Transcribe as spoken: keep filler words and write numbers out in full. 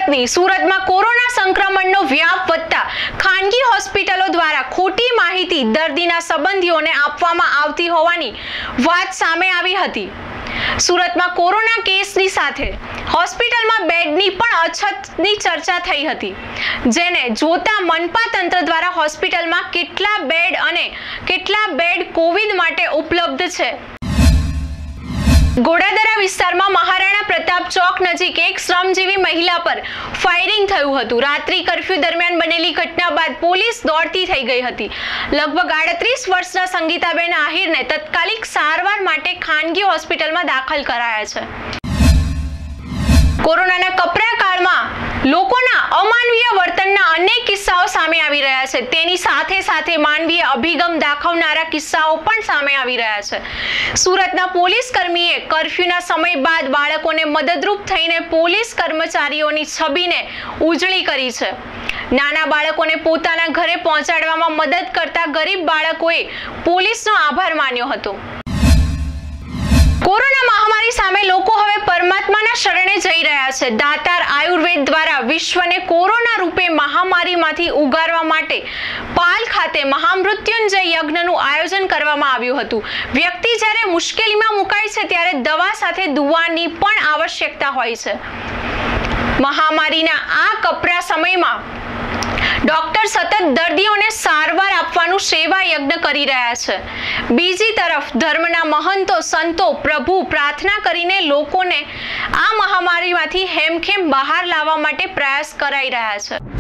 પત્ની સુરતમાં કોરોના સંક્રમણનો વ્યાપ વધતા ખાનગી હોસ્પિટલો દ્વારા ખોટી માહિતી દર્દીના સંબંધીઓને આપવામાં આવતી હોવાની વાત સામે આવી હતી। સુરતમાં કોરોના કેસની સાથે હોસ્પિટલમાં બેડની પણ અછતની ચર્ચા થઈ હતી, જેને જોતા મનપા તંત્ર દ્વારા હોસ્પિટલમાં કેટલા બેડ અને કેટલા બેડ કોવિડ માટે ઉપલબ્ધ છે। ગોડાદરા વિસ્તારમાં મહારાણા પ્રતાપ ચોક નજીક એક શ્રમજીવી મહિલા પર ફાયરિંગ થયું હતું। રાત્રિ કર્ફ્યુ દરમિયાન બનેલી ઘટના બાદ પોલીસ દોડતી થઈ ગઈ હતી। લગભગ આડત્રીસ વર્ષના સંગીતાબેન આહિરને તત્કાલિક સારવાર માટે ખાનગી હોસ્પિટલમાં દાખલ કરાયા છે। કોરોનાના કપરા કાળમાં લોકોના અમાનવીય વર્તનના અનેક કિસ્સાઓ સામે આવી રહ્યા છે। તેની સાથે સાથે માનવીય અભિગમ દાખવનારા કિસ્સાઓ પણ સામે આવી રહ્યા છે। સુરતના પોલીસ કર્મીએ કર્ફ્યુના સમય બાદ બાળકોને મદદરૂપ થઈને પોલીસ કર્મચારીઓની છબીને ઉજળી કરી છે। નાના બાળકોને પોતાના ઘરે પહોંચાડવામાં મદદ કરતા ગરીબ બાળકોએ પોલીસનો આભાર માન્યો હતો। કોરોના મહામારી સામે લોકો હવે પરમાત્માના શરણે જઈ રહ્યા છે। દાતાર આયુર્વેદ દ્વારા વિશ્વને કોરોના રૂપે મહામારીમાંથી ઉગારવા માટે પાલ ખાતે મહામૃત્યુંજય યજ્ઞનું આયોજન કરવામાં આવ્યું હતું। વ્યક્તિ જ્યારે મુશ્કેલીમાં મુકાય છે ત્યારે દવા સાથે દુઆની પણ આવશ્યકતા હોય છે। મહામારીના આ કપરા સમયમાં ડોક્ટર સતત દર્દીઓને સારવાર આપવાનું સેવા યજ્ઞ કરી રહ્યા છે। બીજી તરફ ધર્મના મહંતો સંતો પ્રભુ પ્રાર્થના કરીને લોકોને આ મહામારીમાંથી હેમખેમ બહાર લાવવા માટે પ્રયાસ કરાઈ રહ્યા છે।